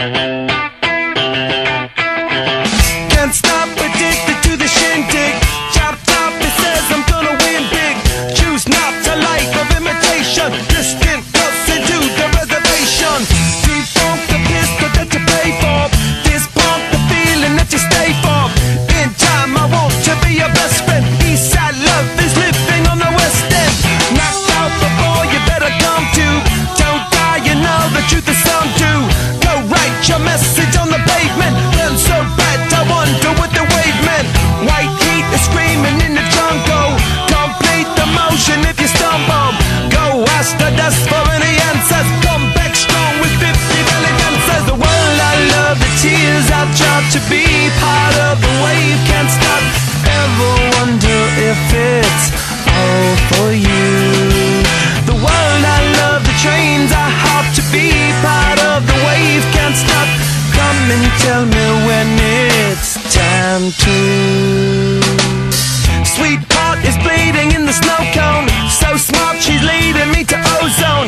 Can't stop, addicted to the shindig. Chop top, it says I'm gonna win big. Choose not a life of imitation. Distant closer to the reservation. Defunct the pistol that you pay for. This pump the feeling that you stay for. In time I want to be your best friend. Eastside love is living on the west end. Knocked out before you better come to. Don't die, you know the truth is some do. Go write your message on the pavement. Burn so bright I wonder what the wave meant. White heat is screaming in the jungle. Complete the motion if you stumble. Go ask the dust for any answers. Come back strong with 50 valid answers. The world I love, the tears I've tried to be part of the wave. Can't stop, ever wonder if it's all for you. The world I love, the trains I hop to be part of the wave. Can't stop, come and tell me when it's time to. Sweetheart is bleeding in the snow cone. So smart she's leading me to ozone.